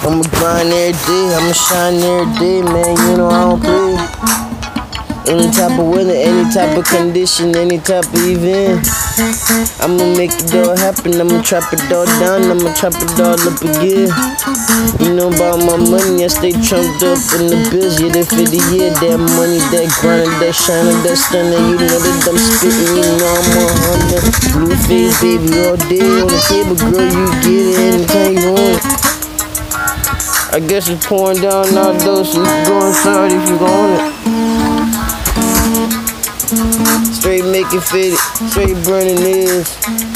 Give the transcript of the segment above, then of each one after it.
I'ma grind every day, I'ma shine every day, man. You know I don't play. Any type of weather, any type of condition, any type of event, I'ma make it all happen. I'ma trap it all down, I'ma trap it all up again. You know about my money, I stay trumped up in the bills. Yeah, that for the year, that money, that grind, that shining, that stunning. You know that I'm spitting, you know I'm 100. Blue face, baby, all day on the table, girl, you get it anytime you want it. I guess it's pouring down out though, so you can go inside if you want it. Straight making faded, straight burning ears.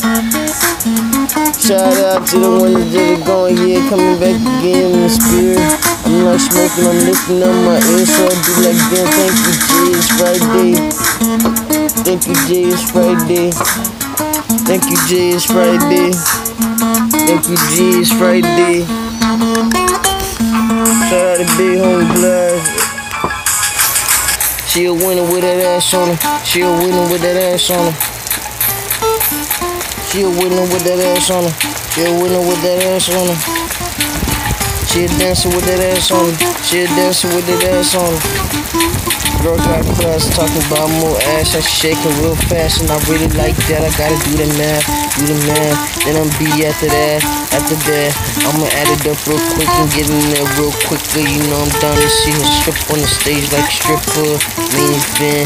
Shout out to the ones that are going, yeah, coming back again in the spirit. I'm not smoking, I'm lifting up my ears, so I do like that. Thank you, Jay, it's Friday. Thank you, Jay, it's Friday. Thank you, Jay, it's Friday. Thank you, Jay, it's Friday. Shout out to Big Homie Blast. She a winner with that ass on her. She a winner with that ass on her. She a winner with that ass on her. She a winner with that ass on her. She a dancer with that ass on her. She a dancer with that ass on her. Girl got class talking about more ass. I shaking real fast and I really like that. I gotta do the math, then I'm be after that. After that, I'ma add it up real quick and get in there real quickly. You know I'm down to see her strip on the stage like a stripper. Main event.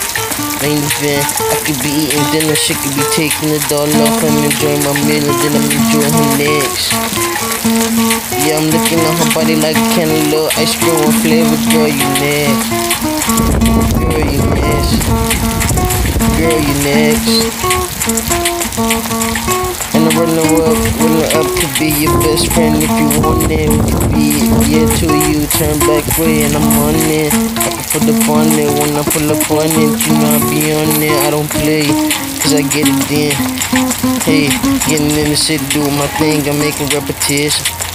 I could be eating dinner, she could be taking it all off. I'm enjoying my meal and then I'm enjoying her next. Yeah, I'm looking at her body like a cantaloupe, ice cream with flavor. Girl, you next. Girl, you next. Girl, you next. And the runner up could be your best friend if you want it. We could be yeah to you, turn back way and I'm on it. I can put up on it when I pull up on it. You know I be on it, I don't play, cause I get it in. Hey, getting in the city, doing my thing, I'm making repetition.